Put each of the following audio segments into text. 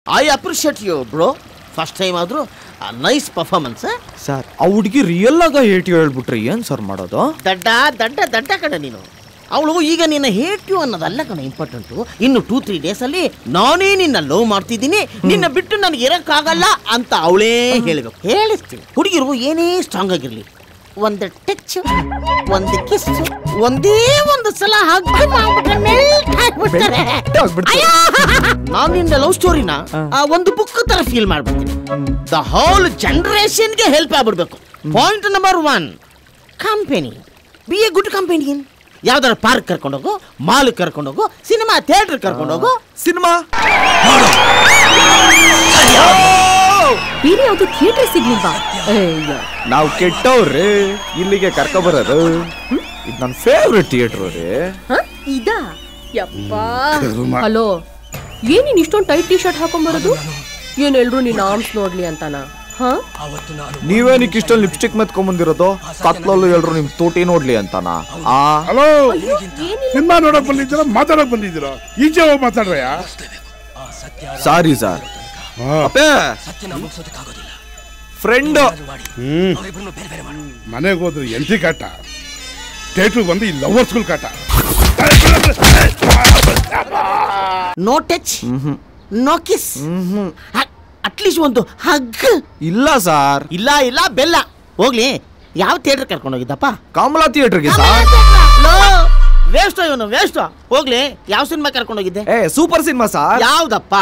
I appreciate you bro. First time ಆದ್ರೂ nice performance sir. ಆ ಹುಡುಗಿ ರಿಯಲ್ ಆಗ ಹೇಟ್ ಹೇಳ್ಬಿಟ್ರಿ ಏನ್ ಸರ್ ಮಾಡೋದು? ದಡ್ಡ ದಡ್ಡ ದಡ್ಡ ಕಣ ನೀನು. ಅವಳು ಈಗ ನಿನ್ನ ಹೇಟ್ ಯು ಅನ್ನೋದಲ್ಲ ಕಣ ಇಂಪಾರ್ಟೆಂಟು. ಇನ್ನು 2-3 ಡೇಸಲ್ಲಿ ನಾನೇ ನಿನ್ನ ಲವ್ ಮಾಡ್ತಿದ್ದೀನಿ, ನಿನ್ನ ಬಿಟ್ಟು ನನಗೆ ಇರೋಕ್ಕಾಗಲ್ಲ ಅಂತ ಅವಳೇ ಹೇಳಬೇಕು. ಹೇಳಿಸ್ತೀನಿ. ಹುಡುಗಿರು ಏನೇ ಸ್ಟ್ರಾಂಗ್ ಆಗಿರಲಿ, ಒಂದು ಟಚ್, ಒಂದು ಕಿಸ್, ಒಂದೇ ಒಂದು ಸಲ ಹಗ್ ಮಾಡ್ಬಿಟ್ರೆ ನಾನು ನಿನ್ನ ಲವ್ ಸ್ಟೋರಿನ ಒಂದು ಬುಕ್ ತರ ಫೀಲ್ ಮಾಡ್ಬಿಡ್ತೀನಿ. ದ ಹೋಲ್ ಜನರೇಷನ್ಗೆ ಹೆಲ್ಪ್ ಆಗ್ಬಿಡ್ಬೇಕು. Point number 1, company. Be a good company. ಯಾವ್ದಾರ ಪಾರ್ಕ್ ಕರ್ಕೊಂಡೋಗು, ಮಾಲ್ ಕರ್ಕೊಂಡೋಗು, ಸಿನಿಮಾ ಥಿಯೇಟರ್ ಕರ್ಕೊಂಡೋಗು. ಸಿನಿಮಾ ಬೇರೆ ಯಾವ್ದು ಥಿಯೇಟರ್ ಸಿಗ್ಲಿಲ್ವಾ? ನಾವು ಕೆಟ್ಟವ್ರಿ, ಇಲ್ಲಿಗೆ ಕರ್ಕೊ ಬರೋದು. ಇದು ನನ್ನ ಫೇವ್ರೆಟ್ ಥಿಯೇಟರ್ ರೀ. ಇದಾ? ಯಪ್ಪಾ. ಹಲೋ, ಏನಿನ್ ಇಷ್ಟೊಂದು ಟೈಟ್ ಟಿ ಶರ್ಟ್ ಹಾಕೊಂಡ್ಬರೋದು? ಏನ್ ಎಲ್ರು ನಿನ್ನ ಆರ್ಮ್ಸ್ ನೋಡ್ಲಿ ಅಂತಾನ? ನೀವೇನಿಕ್ ಇಷ್ಟೊಂದು ಲಿಪ್ಸ್ಟಿಕ್ ಮೆತ್ಕೊಂಡ್ಬಂದಿರೋದು? ಕತ್ಲಲ್ಲೂ ಎಲ್ರು ನಿಮ್ ತೋಟಿ ನೋಡ್ಲಿ ಅಂತಾನ? ಹಲೋ, ಸಿನಿಮಾ ನೋಡಕ್ ಬಂದಿದ್ದೀರಾ ಮಾತಾಡಕ್ ಬಂದಿದ್ದೀರಾ? ಈಚೆ ಹೋಗಿ ಮಾತಾಡ್ರಯ್ಯ. Sorry sir. ಫ್ರೆಂಡ್ ಮನೆಗೆ ಹೋದ್ರೆ ಎಂಟಿ ಕಾಟ, ಥಿಯೇಟರ್ ಬಂದು ಈ ಲವರ್ಸ್ಗಳು ಕಾಟ. No touch, no kiss, at least ಒಂದು ಹಗ್ ಇಲ್ಲ ಸರ್. ಇಲ್ಲ ಇಲ್ಲ ಬೆಲ್ಲ. ಹೋಗ್ಲಿ, ಯಾವ ಥಿಯೇಟರ್ ಕರ್ಕೊಂಡು ಹೋಗಿದ್ದಪ್ಪ? ಕಮಲಾ ಥಿಯೇಟರ್ಗೆ ಸರ್. ವೇಸ್ಟ್ ಇವನು, ವೇಸ್ಟ್. ಹೋಗ್ಲಿ, ಯಾವ ಸಿನಿಮಾ ಕರ್ಕೊಂಡು ಹೋಗಿದ್ದೆ? Super cinema sir. ಯಾವ್ದಪ್ಪ?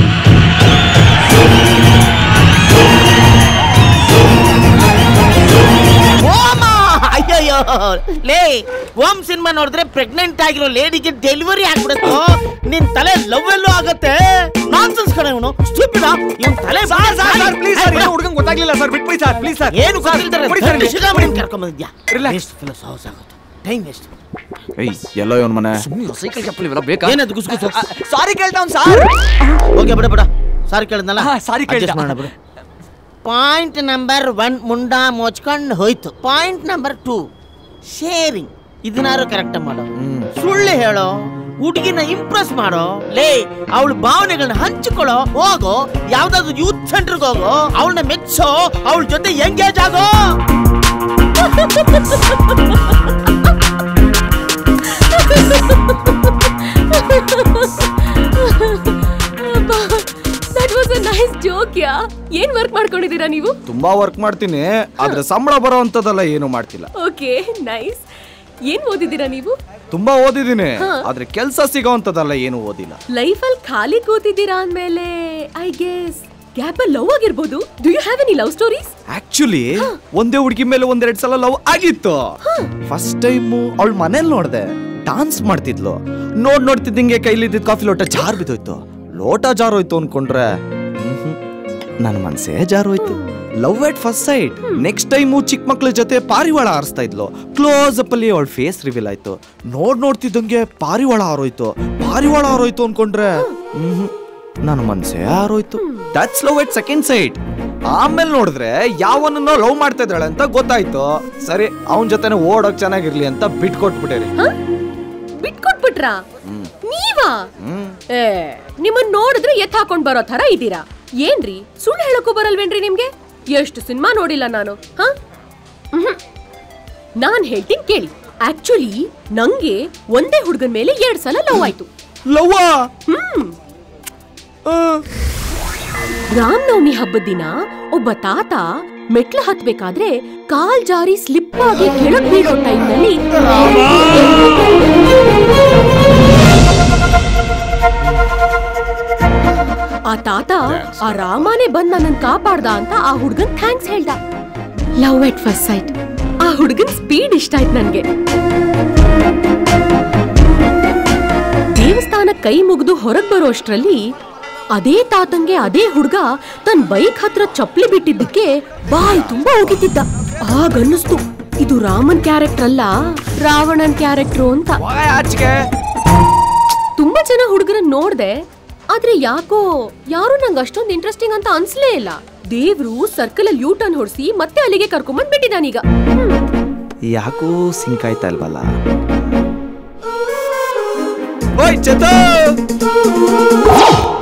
ಅಯ್ಯಯ್ಯೋ ಲೇ, ಓಮ್ ಸಿನಿಮಾ ನೋಡಿದ್ರೆ ಪ್ರೆಗ್ನೆಂಟ್ ಆಗಿರೋ ಲೇಡಿಗೆ ಡೆಲಿವರಿ ಆಗ್ಬಿಡುತ್ತೋ. ನಿನ್ ತಲೆ ಲವ್ ಎಲ್ಲೂ ಆಗತ್ತೆ. ನಾನ್ಸೆನ್ಸ್ ಕಣ ಇವನು, ಸ್ಟೂಪಿಡ್. ಇವನ್ ತಲೆ ಪ್ಲೀಸ್ ಸರ್, ಹುಡುಗಂಗೆ ಗೊತ್ತಾಗ್ಲಿಲ್ಲ ಸರ್, ಬಿಟ್ಬಿಡಿ ಸರ್ ಪ್ಲೀಸ್ ಸರ್. ಏನು ಕರ್ಕೊಂಡ್ ಬಂದಿದ್ಯಾ? Time waste. ಎಲ್ಲೋ ಇವನ್ ಮನೆ. ಸೈಕಲ್ ಚಪ್ಪಲಿ ಇವೆಲ್ಲ ಬೇಕಾ? ಏನದು ಗುಸ್ಗುಸು? ಸಾರಿ ಕೇಳ್ತಾವ್ ಸರ್. ಓಕೆ ಬಿಡ ಬಿಡ, ಸಾರಿ ಕೇಳಿದ್ನಲ್ಲ, ಸಾರಿ ಕೇಳ್ದ ಬಿಡು. ಪಾಯಿಂಟ್ ನಂಬರ್ 1 ಮುಂಡ ಮೋಚ್ಕೊಂಡು ಹೋಯ್ತು. Point number 2 sharing. ಇದನ್ನಾರು ಕರೆಕ್ಟ್ ಮಾಡೋ. ಸುಳ್ಳು ಹೇಳೋ, ಹುಡುಗಿನ ಇಂಪ್ರೆಸ್ ಮಾಡೋ. ಲೇ, ಅವಳ ಭಾವನೆಗಳನ್ನ ಹಂಚಿಕೊಳ್ಳೋ. ಹೋಗೋ, ಯಾವ್ದಾದ್ರು ಯೂತ್ ಸೆಂಟರ್ಗೆ ಹೋಗೋ, ಅವಳನ್ನ ಮೆಚ್ಚೋ, ಅವಳ ಜೊತೆ ಎಂಗೇಜ್ ಆಗೋ. ಏನ್ ವರ್ಕ್ ಮಾಡ್ಕೊಂಡಿದ್ದೀರಾ ನೀವು? ತುಂಬಾ ವರ್ಕ್ ಮಾಡ್ತೀನಿ, ಆದ್ರೆ ಸಂಬಳ ಬರೋ ಅಂತದಲ್ಲ ಏನು ಮಾಡ್ತಿಲ್ಲ. Okay, nice. ಏನ್ ಓದಿದ್ದೀರಾ ನೀವು? ತುಂಬಾ ಓದಿದ್ದೀನಿ, ಆದ್ರೆ ಕೆಲಸ ಸಿಗೋ ಅಂತದಲ್ಲ ಏನು ಓದಿಲ್ಲ. ಲೈಫ್ ಅಲ್ಲಿ ಖಾಲಿ ಕೂತಿದ್ದೀರಾ ಅಂದ್ಮೇಲೆ ಐ ಗೆಸ್ ಗ್ಯಾಪ್ ಅಲ್ಲಿ ಲವ್ ಆಗಿರ್ಬೋದು. Do you have any love stories? Actually ಒಂದೇ ಹುಡುಗಿ ಮೇಲೆ 1-2 ಸಲ ಲವ್ ಆಗಿತ್ತು. ಫಸ್ಟ್ ಟೈಮ್ ಅವಳ ಮನೇಲಿ ನೋಡ್ದೆ, ಡಾನ್ಸ್ ಮಾಡ್ತಿದ್ಲು. ನೋಡ್ತಿದ್ದಂಗೆ ಕೈಲಿದ್ದ ಕಾಫಿ ಲೋಟ ಜಾರ್ ಬಿದ್ದೋಯ್ತು. ಲೋಟ ಜಾರೋಯ್ತು ಅನ್ಕೊಂಡ್ರೆ ನನ್ನ ಮನ್ಸೇ ಜಾರೋಯ್ತು. Love at first sight. Next time ಚಿಕ್ಕ ಮಕ್ಳ ಜೊತೆ ಪಾರಿವಾಳ ಆರಿಸ್ತಾ ಇದ್ಲು. ಕ್ಲೋಸ್ ಅಪ್ ಅಲ್ಲಿ ಅವಳ ಫೇಸ್ ರಿವೀಲ್ ಆಯ್ತು. ನೋಡ್ತಿದ್ದಂಗೆ ಪಾರಿವಾಳ ಹಾರೋಯ್ತು ಅನ್ಕೊಂಡ್ರೆ ನನ್ನ ಮನ್ಸೇ ಹಾರೋಯ್ತು. That's love at second sight. ಆಮೇಲೆ ನೋಡಿದ್ರೆ ಯಾವನನ್ನ ಲವ್ ಮಾಡ್ತಾ ಇದ್ದಾಳೆ ಅಂತ ಗೊತ್ತಾಯ್ತು. ಸರಿ, ಅವನ ಜೊತೆನೆ ಓಡೋಕ್ ಚೆನ್ನಾಗಿರ್ಲಿ ಅಂತ ಬಿಟ್ಕೊಟ್ಬಿಟ್ಟೇರಿ. ಬಿಟ್ಕೊಟ್ಬಿಟ್ರಾ ನೀವಾ? ನಿಮ್ಮನ್ನ ನೋಡಿದ್ರೆ ಎತ್ ಹಾಕೊಂಡ್ ಬರೋ ತರ ಇದ್ದೀರಾ. ಏನ್ರಿ, ಸುಳ್ಳು ಹೇಳಕ್ಕೂ ಬರಲ್ವೇನ್ರಿ ನಿಮ್ಗೆ? ಎಷ್ಟು ಸಿನಿಮಾ ನೋಡಿಲ್ಲ ನಾನು. ನಾನ್ ಹೇಳ್ತೀನಿ ಕೇಳಿ. ಆಕ್ಚುಲಿ ನಂಗೆ ಒಂದೇ ಹುಡುಗನ ಮೇಲೆ 2 ಸಲ ಲವ್ ಆಯ್ತು. ರಾಮನವಮಿ ಹಬ್ಬದ ದಿನ ಒಬ್ಬ ತಾತ ಮೆಟ್ಲು ಹತ್ಬೇಕಾದ್ರೆ ಕಾಲ್ ಜಾರಿ ಸ್ಲಿಪ್ ಆಗಿ ಕೆಳಗ್ ಬೀಳೋ ಟೈಮ್ನಲ್ಲಿ ಆ ತಾತ ಆ ರಾಮನೇ ಬಂದ್ ನನ್ನ ಕಾಪಾಡ್ದ ಅಂತ ಆ ಹುಡ್ಗನ್ ಥ್ಯಾಂಕ್ಸ್ ಹೇಳ್ದ. Love at first sight. ಆ ಹುಡ್ಗನ್ ಸ್ಪೀಡ್ ಇಷ್ಟ ಆಯ್ತು ನನ್ಗೆ. ದೇವಸ್ಥಾನ ಕೈ ಮುಗಿದು ಹೊರಗ್ ಬರೋ ಅಷ್ಟ್ರಲ್ಲಿ ಅದೇ ತಾತಂಗೆ ಅದೇ ಹುಡ್ಗ ತನ್ ಬೈಕ್ ಹತ್ರ ಚಪ್ಲಿ ಬಿಟ್ಟಿದ್ದಕ್ಕೆ ಬಾಯಿ ತುಂಬಾ ಹೋಗಿದ್ದ. ಆಗನ್ನಿಸ್ತು ಇದು ರಾಮನ್ ಕ್ಯಾರೆಕ್ಟರ್ ಅಲ್ಲ, ರಾವಣನ್ ಕ್ಯಾರೆಕ್ಟರ್ ಅಂತ. ತುಂಬಾ ಜನ ಹುಡುಗರನ್ನ ನೋಡ್ದೆ, ಆದ್ರೆ ಯಾಕೋ ಯಾರು ನಂಗೆ ಅಷ್ಟೊಂದು ಇಂಟ್ರೆಸ್ಟಿಂಗ್ ಅಂತ ಅನ್ಸ್ಲೇ ಇಲ್ಲ. ದೇವ್ರು ಸರ್ಕಲ್ ಅಲ್ಲಿ ಯೂ ಟರ್ನ್ ಹೊಡ್ಸಿ ಮತ್ತೆ ಅಲ್ಲಿಗೆ ಕರ್ಕೊಂಡ್ಬಂದ್ ಬಿಟ್ಟಿದಾನೀಗ. ಯಾಕೋ ಸಿಂಕ್ ಆಯ್ತಾ ಇಲ್ವಲ್ಲ. ಓಯ್ ಚೇತನ್